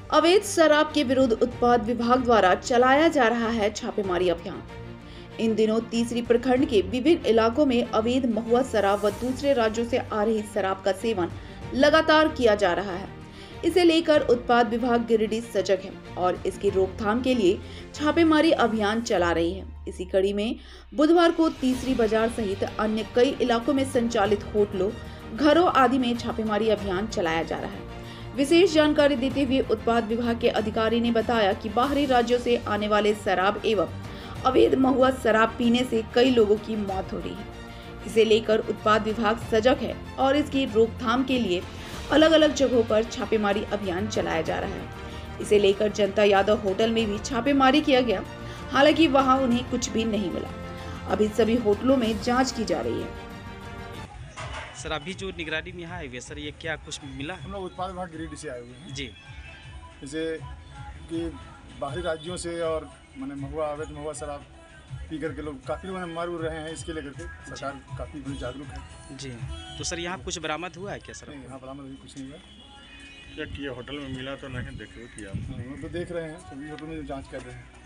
अवैध शराब के विरुद्ध उत्पाद विभाग द्वारा चलाया जा रहा है छापेमारी अभियान। इन दिनों तीसरी प्रखंड के विभिन्न इलाकों में अवैध महुआ शराब व दूसरे राज्यों से आ रही शराब का सेवन लगातार किया जा रहा है। इसे लेकर उत्पाद विभाग गिरिडीह सजग है और इसकी रोकथाम के लिए छापेमारी अभियान चला रही है। इसी कड़ी में बुधवार को तीसरी बाजार सहित अन्य कई इलाकों में संचालित होटलों, घरों आदि में छापेमारी अभियान चलाया जा रहा है। विशेष जानकारी देते हुए उत्पाद विभाग के अधिकारी ने बताया कि बाहरी राज्यों से आने वाले शराब एवं अवैध महुआ शराब पीने से कई लोगों की मौत हो रही है। इसे लेकर उत्पाद विभाग सजग है और इसकी रोकथाम के लिए अलग अलग जगहों पर छापेमारी अभियान चलाया जा रहा है। इसे लेकर जनता यादव होटल में भी छापेमारी किया गया, हालांकि वहां उन्हें कुछ भी नहीं मिला। अभी सभी होटलों में जांच की जा रही है। सर अभी जो निगरानी में यहाँ है सर, ये क्या कुछ मिला? हम लोग उत्पाद विभाग गिरिडीह से आए हुए हैं जी। जैसे कि बाहरी राज्यों से और मैंने अवैध महुआ शराब पी करके लोग काफ़ी लोग मार उड़ रहे हैं। इसके लेकर के सरकार काफ़ी बड़ी जागरूक है। जी, तो सर यहाँ कुछ बरामद हुआ है क्या सर? नहीं, यहाँ बरामद अभी कुछ नहीं हुआ। क्या किया? होटल में मिला तो नहीं देखे किया? हम लोग तो देख रहे हैं, सभी होटल में जांच कर रहे हैं।